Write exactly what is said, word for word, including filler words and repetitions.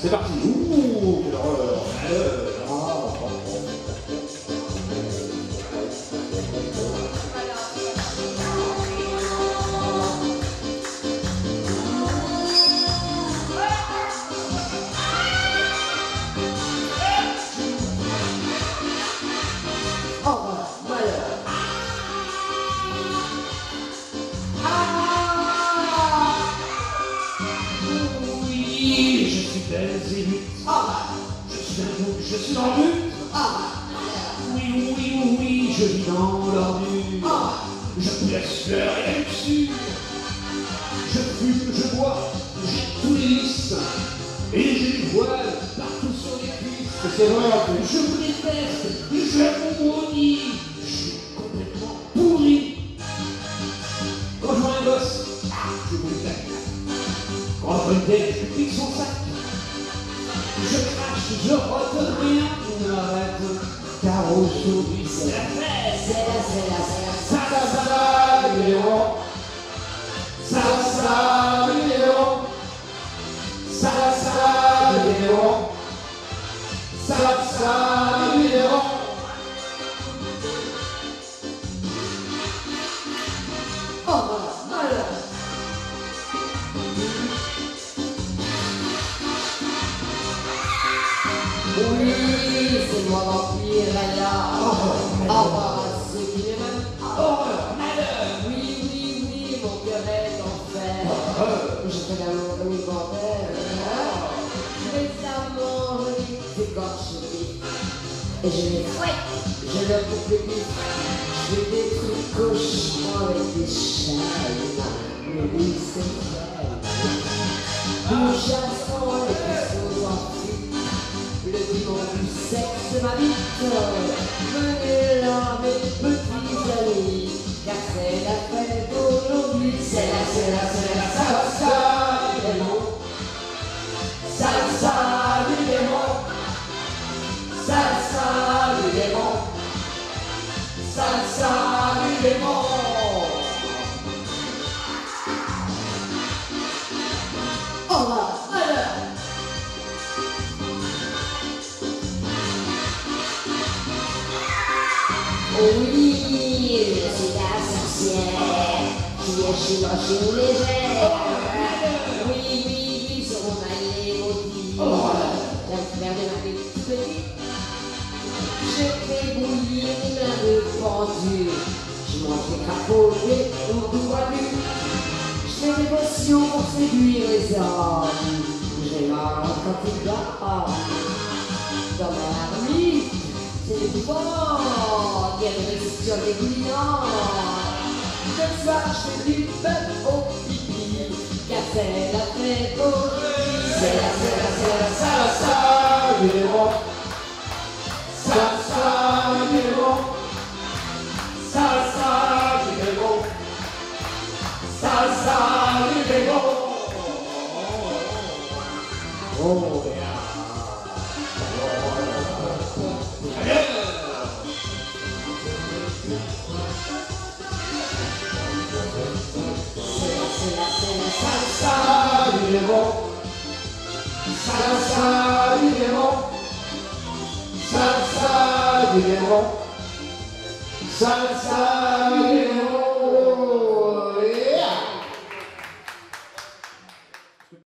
C'est parti. Ouh, quelle horreur. Alors, Ah, je suis un loup, je suis dans le but. Ah, oui, oui, oui, je vis dans l'ordure. Ah, je blesse le rien dessus. Je fume, je bois, j'ai tous les vices. Et j'ai des voiles partout sur les cuisses. c'est vrai en plus. Je vous déteste, je vous maudis. Je suis complètement pourri. Quand je vois un gosse, je vous déteste. Quand je vois une tête, je pique son sac. Je crache, je redonne rien, on arrête, car aujourd'hui c'est la fête, c'est la, c'est la, c'est la, ça, ça, ça, ça, numéro, ça, ça, numéro, ça, ça, numéro, ça, ça, numéro. Oh, malheur. Oui, c'est moi vampire, là. Oh, Embrasse qui les mêmes. horreur, malheur. Oui, oui, oui, mon cœur est en fer. Je fais l'amour de mes panthères. Mes amants, je les écorche vite. Et je les fouette, je leur coupe les bifs. Je fais des trucs cochons avec des chaînes. Mais oui, c'est vrai. Nous chassons les puceaux en fuite. Le dimanche du sexe m'habite. Venez là mes petits amis, car c'est la fête aujourd'hui. C'est la, c'est la, c'est la salsa du démon. Salsa du démon. Salsa du démon. Salsa du démon. Oh là, alors. Oui, je suis la sorcière qui est chez moi, chez légère. Oui, oui, oui, sur mon maillet maudit. La faire de ma petite. Je fais bouillir une main de pendule. Je mange des crapauds et on tout voit nu. Je fais des potions pour séduire les hommes. J'ai marre quand ils dorment. Dans ma marmite, c'est du bon. Il y a une restriction dégoulinante. Le soir, je fais du bœuf au pipi, car c'est la fête aujourd'hui. C'est la, c'est la, c'est la salsa du démon. Salsa du démon. Salsa du démon. Salsa du démon. Oh, yeah. Salsa du démon. Salsa du démon. Salsa du démon. Salsa du démon.